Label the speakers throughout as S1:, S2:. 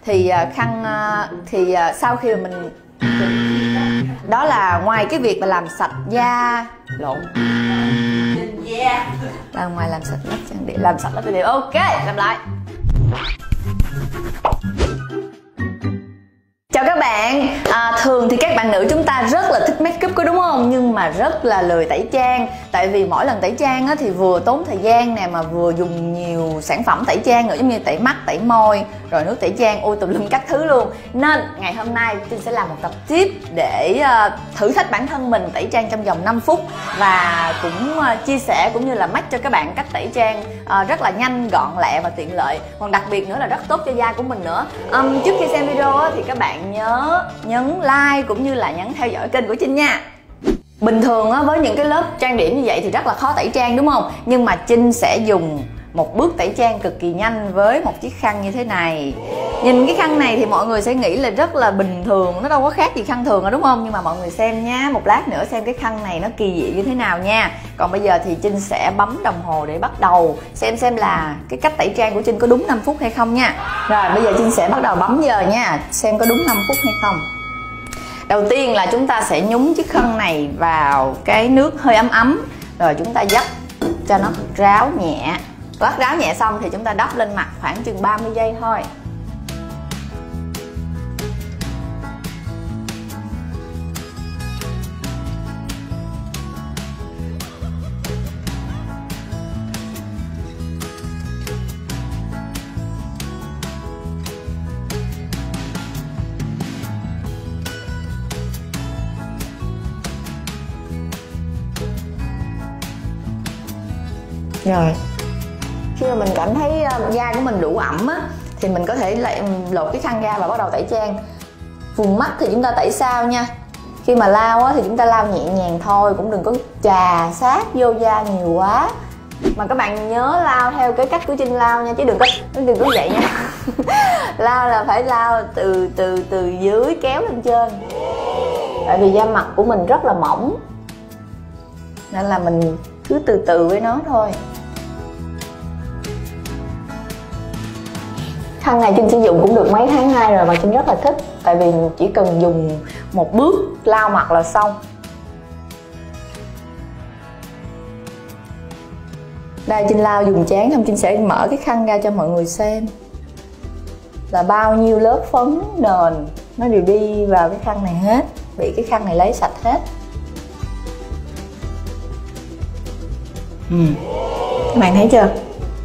S1: thì sau khi mà mình đó là ngoài cái việc mà làm sạch da lộn là ngoài làm sạch lớp trang điểm, làm sạch lớp trang điểm. Ok, làm lại. Chào các bạn. Thường thì các bạn nữ chúng ta rất là thích make up có đúng không? Nhưng mà rất là lười tẩy trang. Tại vì mỗi lần tẩy trang á, thì vừa tốn thời gian nè, mà vừa dùng nhiều sản phẩm tẩy trang nữa, giống như tẩy mắt, tẩy môi, rồi nước tẩy trang, ôi tùm lum các thứ luôn. Nên ngày hôm nay Trinh sẽ làm một tập tip để thử thách bản thân mình tẩy trang trong vòng 5 phút. Và cũng chia sẻ cũng như là mách cho các bạn cách tẩy trang rất là nhanh, gọn lẹ và tiện lợi. Còn đặc biệt nữa là rất tốt cho da của mình nữa. Trước khi xem video á, thì các bạn nhớ nhấn like cũng như là nhấn theo dõi kênh của Trinh nha. Bình thường á, với những cái lớp trang điểm như vậy thì rất là khó tẩy trang đúng không? Nhưng mà Trinh sẽ dùng một bước tẩy trang cực kỳ nhanh với một chiếc khăn như thế này. Nhìn cái khăn này thì mọi người sẽ nghĩ là rất là bình thường, nó đâu có khác gì khăn thường rồi đúng không? Nhưng mà mọi người xem nha, một lát nữa xem cái khăn này nó kỳ dị như thế nào nha. Còn bây giờ thì Trinh sẽ bấm đồng hồ để bắt đầu xem là cái cách tẩy trang của Trinh có đúng 5 phút hay không nha. Rồi bây giờ Trinh sẽ bắt đầu bấm giờ nha, xem có đúng 5 phút hay không. Đầu tiên là chúng ta sẽ nhúng chiếc khăn này vào cái nước hơi ấm ấm, rồi chúng ta dắt cho nó ráo nhẹ. Lát ráo nhẹ xong thì chúng ta đắp lên mặt khoảng chừng 30 giây thôi. Rồi khi mà mình cảm thấy da của mình đủ ẩm á, thì mình có thể lại lột cái khăn ra và bắt đầu tẩy trang. Vùng mắt thì chúng ta tẩy sao nha. Khi mà lau á, thì chúng ta lau nhẹ nhàng thôi, cũng đừng có chà sát vô da nhiều quá. Mà các bạn nhớ lau theo cái cách của Trinh lau nha, chứ đừng có vậy nha. Lau là phải lau từ dưới kéo lên trên. Tại vì da mặt của mình rất là mỏng, nên là mình cứ từ từ với nó thôi. Khăn này Trinh sử dụng cũng được mấy tháng nay rồi và Trinh rất là thích. Tại vì chỉ cần dùng một bước lau mặt là xong. Đây Trinh lau dùng chán xong Trinh sẽ mở cái khăn ra cho mọi người xem là bao nhiêu lớp phấn nền nó đều đi vào cái khăn này hết, bị cái khăn này lấy sạch hết. Các bạn thấy chưa?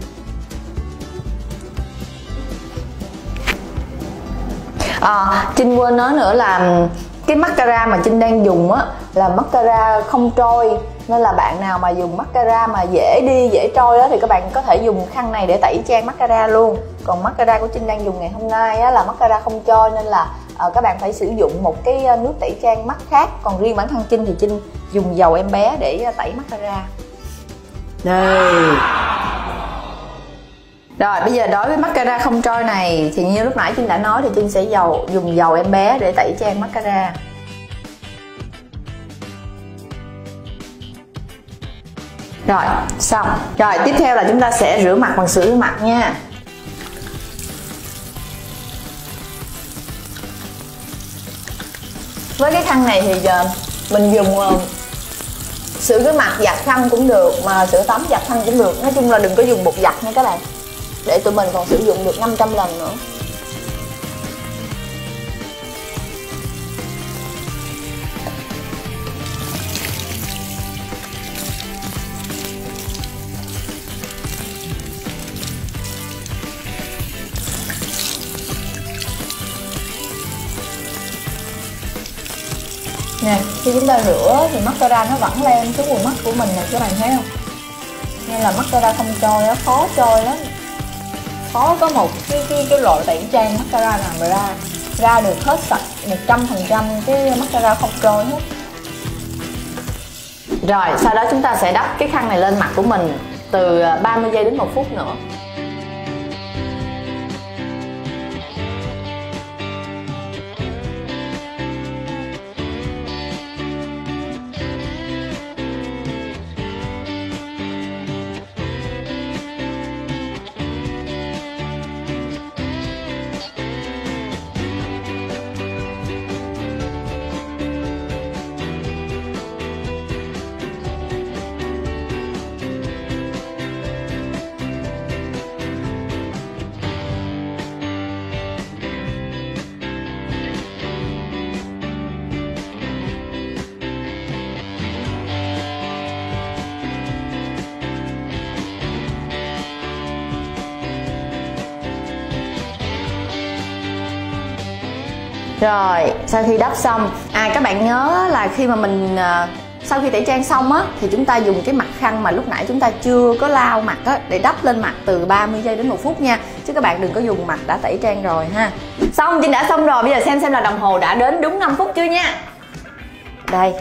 S1: Trinh quên nói nữa là cái mascara mà Trinh đang dùng á là mascara không trôi, nên là bạn nào mà dùng mascara mà dễ đi dễ trôi á thì các bạn có thể dùng khăn này để tẩy trang mascara luôn. Còn mascara của Trinh đang dùng ngày hôm nay á là mascara không trôi, nên là các bạn phải sử dụng một cái nước tẩy trang mắt khác. Còn riêng bản thân Trinh thì Trinh dùng dầu em bé để tẩy mascara. Đây. Rồi bây giờ đối với mascara không trôi này thì như lúc nãy Trinh đã nói thì Trinh sẽ dùng dầu em bé để tẩy trang mascara. Rồi xong. Rồi tiếp theo là chúng ta sẽ rửa mặt bằng sữa rửa mặt nha. Với cái khăn này thì giờ mình dùng sữa rửa mặt giặt khăn cũng được, mà sữa tắm giặt khăn cũng được. Nói chung là đừng có dùng bột giặt nha các bạn, để tụi mình còn sử dụng được 500 lần nữa. Nè, khi chúng ta rửa thì mascara nó vẫn lên xuống vùng mắt của mình nè, các bạn thấy không? Nên là mascara không trôi á, khó trôi lắm. Khó có một cái loại tẩy trang mascara nào mà ra được hết sạch 100% cái mascara không trôi hết. Rồi sau đó chúng ta sẽ đắp cái khăn này lên mặt của mình từ 30 giây đến 1 phút nữa. Rồi sau khi đắp xong, các bạn nhớ là khi mà mình sau khi tẩy trang xong á thì chúng ta dùng cái mặt khăn mà lúc nãy chúng ta chưa có lau mặt á để đắp lên mặt từ 30 giây đến 1 phút nha, chứ các bạn đừng có dùng mặt đã tẩy trang rồi ha. Xong, Trinh đã xong rồi, bây giờ xem là đồng hồ đã đến đúng 5 phút chưa nha. Đây,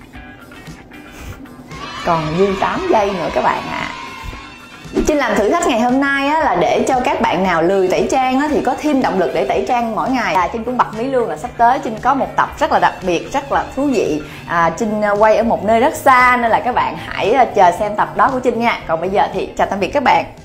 S1: còn dư 8 giây nữa các bạn ạ. Trinh làm thử thách ngày hôm nay á, là để cho các bạn nào lười tẩy trang á, thì có thêm động lực để tẩy trang mỗi ngày. Trinh cũng bật mí luôn là sắp tới Trinh có một tập rất là đặc biệt, rất là thú vị. Trinh quay ở một nơi rất xa nên là các bạn hãy chờ xem tập đó của Trinh nha. Còn bây giờ thì chào tạm biệt các bạn.